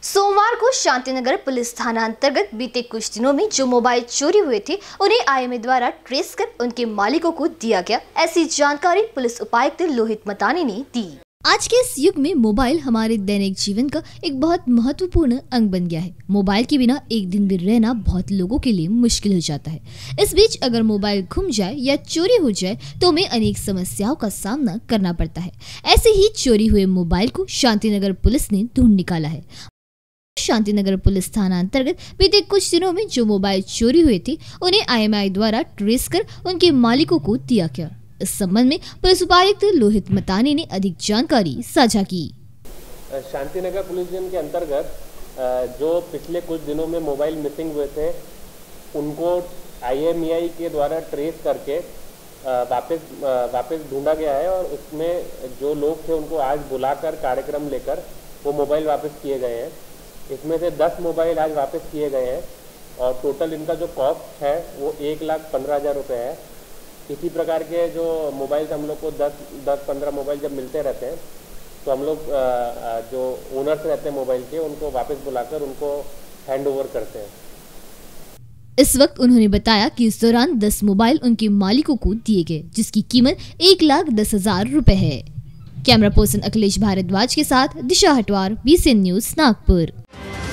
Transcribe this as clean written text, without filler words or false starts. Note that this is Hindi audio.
सोमवार को शांतिनगर पुलिस थाना अंतर्गत बीते कुछ दिनों में जो मोबाइल चोरी हुए थे उन्हें आईएमई द्वारा ट्रेस कर उनके मालिकों को दिया गया। ऐसी जानकारी पुलिस उपायुक्त लोहित मतानी ने दी। आज के इस युग में मोबाइल हमारे दैनिक जीवन का एक बहुत महत्वपूर्ण अंग बन गया है। मोबाइल के बिना एक दिन भी रहना बहुत लोगों के लिए मुश्किल हो जाता है। इस बीच अगर मोबाइल गुम जाए या चोरी हो जाए तो हमें अनेक समस्याओं का सामना करना पड़ता है। ऐसे ही चोरी हुए मोबाइल को शांतिनगर पुलिस ने ढूंढ निकाला है। शांतिनगर पुलिस थाना अंतर्गत बीते कुछ दिनों में जो मोबाइल चोरी हुए थे उन्हें आईएमई द्वारा ट्रेस कर उनके मालिकों को दिया गया। इस संबंध में पुलिस उपायुक्त लोहित मतानी ने अधिक जानकारी साझा की। शांतिनगर पुलिस स्टेशन के अंतर्गत जो पिछले कुछ दिनों में मोबाइल मिसिंग हुए थे उनको आईएमईआई के द्वारा ट्रेस करके वापस ढूंढा गया है और उसमें जो लोग थे उनको आज बुलाकर कार्यक्रम लेकर वो मोबाइल वापस किए गए हैं। इसमें से 10 मोबाइल आज वापस किए गए हैं और टोटल इनका जो कॉस्ट है वो 1,15,000 रुपये है। इसी प्रकार के जो मोबाइल हम लोग को 10-15 मोबाइल जब मिलते रहते हैं तो हम लोग जो ओनर्स रहते हैं मोबाइल के उनको वापस बुलाकर उनको हैंड ओवर करते हैं। इस वक्त उन्होंने बताया कि इस दौरान 10 मोबाइल उनके मालिकों को दिए गए जिसकी कीमत 1,10,000 रुपए है। कैमरा पर्सन अखिलेश भारद्वाज के साथ दिशा हटवार, BCN न्यूज, नागपुर।